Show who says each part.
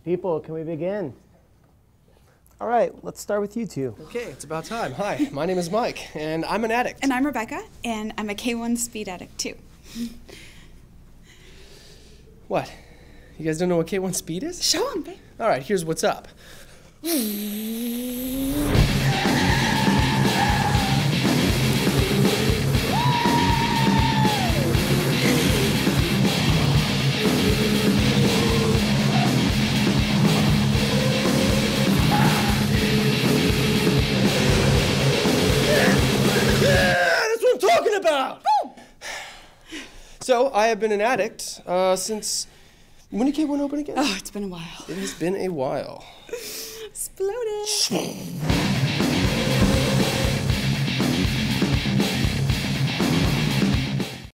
Speaker 1: People, can we begin? All right, let's start with you two.
Speaker 2: Okay, it's about time. Hi, my name is Mike, and I'm an addict.
Speaker 3: And I'm Rebecca, and I'm a K1 speed addict too.
Speaker 2: What? You guys don't know what K1 speed is?
Speaker 3: Show them, babe.
Speaker 2: All right, here's what's up. About. So, I have been an addict since... When did K1 open again?
Speaker 3: Oh, it's been a while.
Speaker 2: It has been a while.
Speaker 3: Exploded.